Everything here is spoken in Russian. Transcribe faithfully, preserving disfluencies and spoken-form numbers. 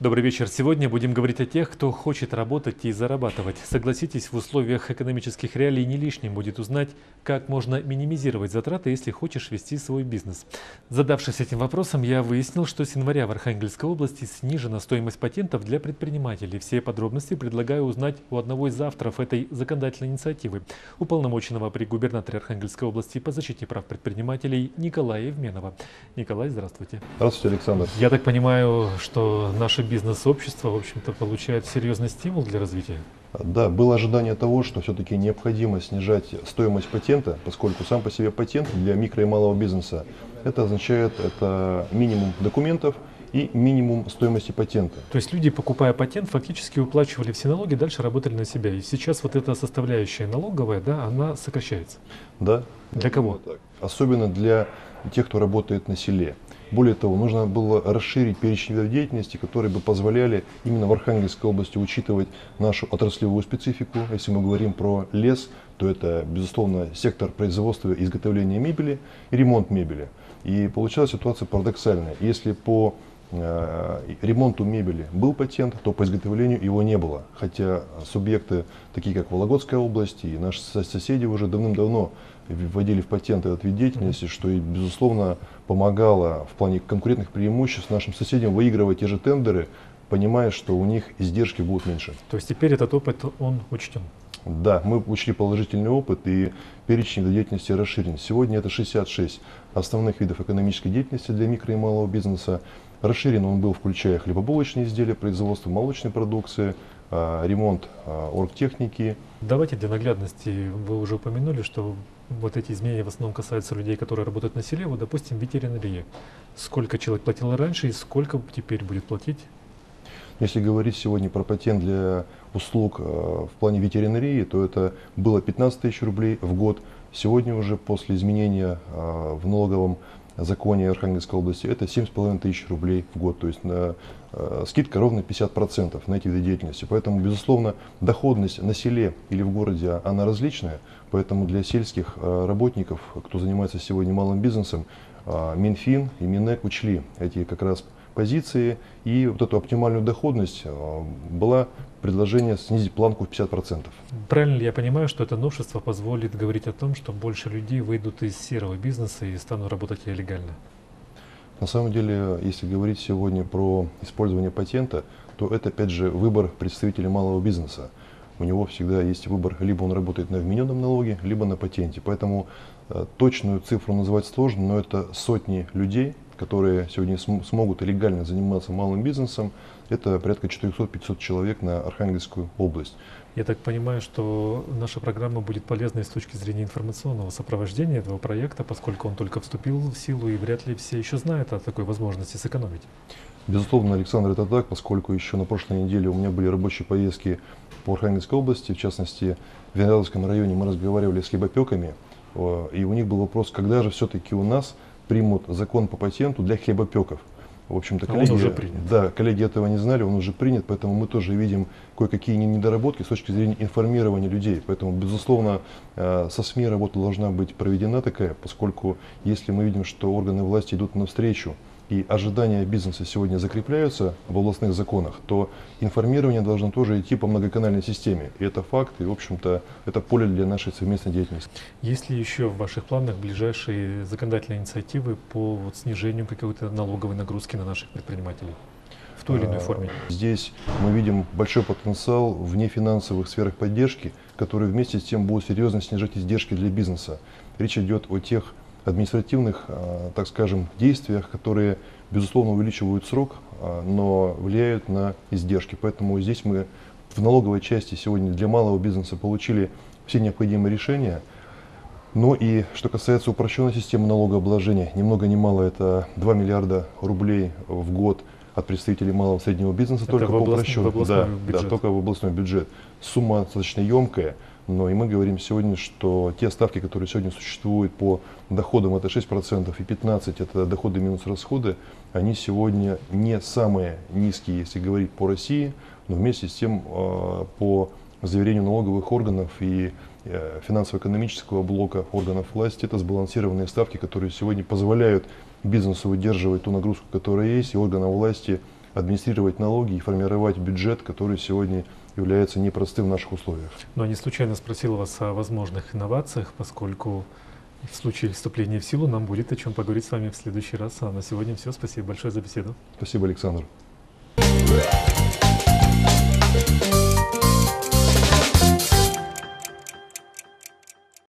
Добрый вечер. Сегодня будем говорить о тех, кто хочет работать и зарабатывать. Согласитесь, в условиях экономических реалий не лишним будет узнать, как можно минимизировать затраты, если хочешь вести свой бизнес. Задавшись этим вопросом, я выяснил, что с января в Архангельской области снижена стоимость патентов для предпринимателей. Все подробности предлагаю узнать у одного из авторов этой законодательной инициативы, уполномоченного при губернаторе Архангельской области по защите прав предпринимателей Николая Евменова. Николай, здравствуйте. Здравствуйте, Александр. Я так понимаю, что наше бизнес-общество, в общем-то, получает серьезный стимул для развития? Да, было ожидание того, что все-таки необходимо снижать стоимость патента, поскольку сам по себе патент для микро и малого бизнеса, это означает это минимум документов и минимум стоимости патента. То есть люди, покупая патент, фактически уплачивали все налоги, дальше работали на себя. И сейчас вот эта составляющая налоговая, да, она сокращается. Да. Для кого? Особенно для тех, кто работает на селе. Более того, нужно было расширить перечень видов деятельности, которые бы позволяли именно в Архангельской области учитывать нашу отраслевую специфику. Если мы говорим про лес, то это, безусловно, сектор производства и изготовления мебели и ремонт мебели. И получалась ситуация парадоксальная. Если по э, ремонту мебели был патент, то по изготовлению его не было. Хотя субъекты, такие как Вологодская область и наши соседи, уже давным-давно вводили в патент этот вид деятельности, что и, безусловно, помогало в плане конкурентных преимуществ нашим соседям выигрывать те же тендеры, понимая, что у них издержки будут меньше. То есть теперь этот опыт, он учтен? Да, мы учли положительный опыт, и перечень видов деятельности расширен. Сегодня это шестьдесят шесть основных видов экономической деятельности для микро и малого бизнеса. Расширен он был, включая хлебобулочные изделия, производство молочной продукции, ремонт оргтехники. Давайте для наглядности, вы уже упомянули, что вот эти изменения в основном касаются людей, которые работают на селе. Вот, допустим, ветеринария. Сколько человек платило раньше и сколько теперь будет платить? Если говорить сегодня про патент для услуг в плане ветеринарии, то это было пятнадцать тысяч рублей в год. Сегодня уже после изменения в налоговом законе Архангельской области это семь с половиной тысяч рублей в год. То есть на, э, скидка ровно пятьдесят процентов на эти виды деятельности. Поэтому, безусловно, доходность на селе или в городе, она различная. Поэтому для сельских э, работников, кто занимается сегодня малым бизнесом, э, Минфин и Минэк учли эти как раз позиции. И вот эту оптимальную доходность э, было предложение снизить планку в пятьдесят процентов. Правильно ли я понимаю, что это новшество позволит говорить о том, что больше людей выйдут из серого бизнеса и станут работать легально? На самом деле, если говорить сегодня про использование патента, то это опять же выбор представителя малого бизнеса. У него всегда есть выбор, либо он работает на вмененном налоге, либо на патенте. Поэтому э, точную цифру называть сложно, но это сотни людей, которые сегодня см смогут легально заниматься малым бизнесом. Это порядка четырёхсот-пятисот человек на Архангельскую область. Я так понимаю, что наша программа будет полезной с точки зрения информационного сопровождения этого проекта, поскольку он только вступил в силу и вряд ли все еще знают о такой возможности сэкономить. Безусловно, Александр, это так, поскольку еще на прошлой неделе у меня были рабочие поездки по Архангельской области, в частности, в Виноградовском районе мы разговаривали с хлебопеками, и у них был вопрос, когда же все-таки у нас примут закон по патенту для хлебопеков. В общем-то, коллеги, он уже принят. Да, коллеги этого не знали, он уже принят, поэтому мы тоже видим кое-какие недоработки с точки зрения информирования людей. Поэтому, безусловно, со СМИ работа должна быть проведена такая, поскольку если мы видим, что органы власти идут навстречу, и ожидания бизнеса сегодня закрепляются в областных законах, то информирование должно тоже идти по многоканальной системе. И это факт, и, в общем-то, это поле для нашей совместной деятельности. Есть ли еще в ваших планах ближайшие законодательные инициативы по вот снижению какой-то налоговой нагрузки на наших предпринимателей в той или иной форме? Здесь мы видим большой потенциал в нефинансовых сферах поддержки, которые вместе с тем будут серьезно снижать издержки для бизнеса. Речь идет о тех административных, так скажем, действиях, которые, безусловно, увеличивают срок, но влияют на издержки. Поэтому здесь мы в налоговой части сегодня для малого бизнеса получили все необходимые решения. Ну и что касается упрощенной системы налогообложения, ни много ни мало, это два миллиарда рублей в год от представителей малого и среднего бизнеса, это только по упрощенному. Да, да, только в областной бюджет. Сумма достаточно емкая. Но и мы говорим сегодня, что те ставки, которые сегодня существуют по доходам, это шесть процентов и пятнадцать процентов, это доходы минус расходы, они сегодня не самые низкие, если говорить по России, но вместе с тем по заверению налоговых органов и финансово-экономического блока органов власти, это сбалансированные ставки, которые сегодня позволяют бизнесу выдерживать ту нагрузку, которая есть, и органам власти администрировать налоги и формировать бюджет, который сегодня является непростым в наших условиях. Но не случайно спросил вас о возможных инновациях, поскольку в случае вступления в силу нам будет о чем поговорить с вами в следующий раз. А на сегодня все. Спасибо большое за беседу. Спасибо, Александр.